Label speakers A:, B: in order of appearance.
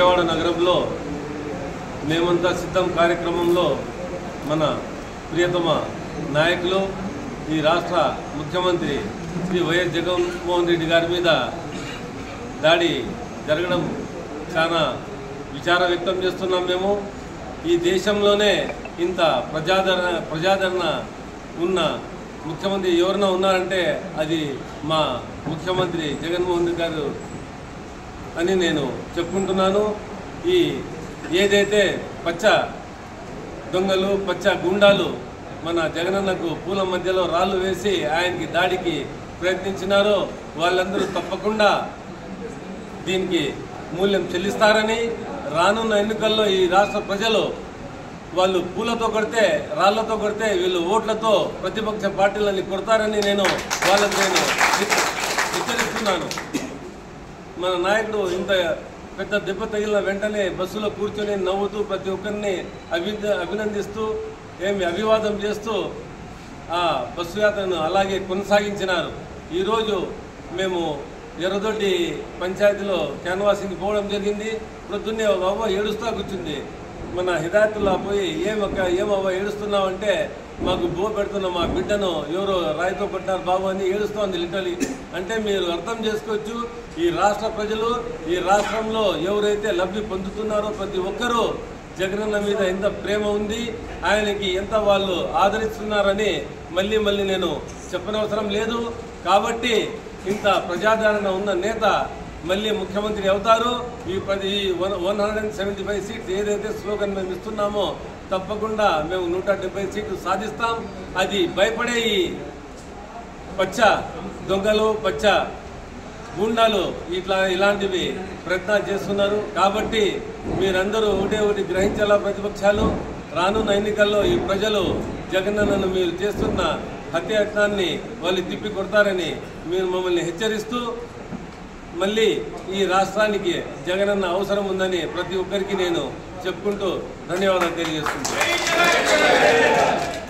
A: విజయవాడ నగరంలో మేమంతా సిద్ధం కార్యక్రమంలో మన ప్రియతమ నాయకులు ఈ రాష్ట్ర ముఖ్యమంత్రి శ్రీ వైఎస్ జగన్మోహన్ రెడ్డి గారి మీద దాడి జరగడం చాలా విచారం వ్యక్తం చేస్తున్నాం. మేము ఈ దేశంలోనే ఇంత ప్రజాదరణ ఉన్న ముఖ్యమంత్రి ఎవరైనా ఉన్నారంటే అది మా ముఖ్యమంత్రి జగన్మోహన్ రెడ్డి గారు అని నేను చెప్పుకుంటున్నాను. ఈ ఏదైతే పచ్చ దొంగలు పచ్చ గుండాలు మన జగనన్నకు పూల మధ్యలో రాళ్ళు వేసి ఆయనకి దాడికి ప్రయత్నించినారో వాళ్ళందరూ తప్పకుండా దీనికి మూల్యం చెల్లిస్తారని, రానున్న ఎన్నికల్లో ఈ రాష్ట్ర ప్రజలు వాళ్ళు పూలతో కొడితే రాళ్లతో కొడితే వీళ్ళు ఓట్లతో ప్రతిపక్ష పార్టీలని కొడతారని వాళ్ళకి హెచ్చరిస్తున్నాను. మన నాయకుడు ఇంత పెద్ద దెబ్బ తగిలిన వెంటనే బస్సులో కూర్చొని నవ్వుతూ ప్రతి ఒక్కరిని అభినందిస్తూ అభివాదం చేస్తూ ఆ బస్సు యాత్రను అలాగే కొనసాగించినారు. ఈరోజు మేము ఎర్రదొడ్డి పంచాయతీలో క్యాన్వాసింగ్ పోవడం జరిగింది. ప్రొద్దున్నే ఒక అవ్వ ఏడుస్తూ కూర్చుంది. మన హిదాయతుల్లా పోయి ఏమవ్వ ఏడుస్తున్నావు అంటే, మాకు బో పెడుతున్న మా బిడ్డను ఎవరో రాయితో కొట్టారు బాబు అని ఏడుస్తోంది లిటరలీ. అంటే మీరు అర్థం చేసుకోవచ్చు, ఈ రాష్ట్ర ప్రజలు ఈ రాష్ట్రంలో ఎవరైతే లబ్ధి పొందుతున్నారో ప్రతి ఒక్కరూ జగనన్న మీద ఎంత ప్రేమ ఉంది, ఆయనకి ఎంత వాళ్ళు ఆదరిస్తున్నారని మళ్ళీ నేను చెప్పనవసరం లేదు. కాబట్టి ఇంత ప్రజాదరణ ఉన్న నేత మళ్ళీ ముఖ్యమంత్రి అవుతారు. ఈ 175 సీట్స్ ఏదైతే స్లోగన్ మేము ఇస్తున్నామో తప్పకుండా మేము 170 సీట్లు సాధిస్తాం. అది భయపడే ఈ పచ్చ దొంగలు పచ్చ గుండాలు ఇలాంటివి ప్రయత్నాలు చేస్తున్నారు. కాబట్టి మీరందరూ ఒకటి గ్రహించాలా, ప్రతిపక్షాలు రానున్న ఎన్నికల్లో ఈ ప్రజలు జగనన్నను మీరు చేస్తున్న హత్యాయత్నాన్ని వాళ్ళు తిప్పి కొడతారని మీరు మమ్మల్ని హెచ్చరిస్తూ, మళ్ళీ ఈ రాష్ట్రానికి జగనన్న అవసరం ఉందని ప్రతి ఒక్కరికి నేను చెప్పుకుంటూ ధన్యవాదాలు తెలియజేస్తున్నాను.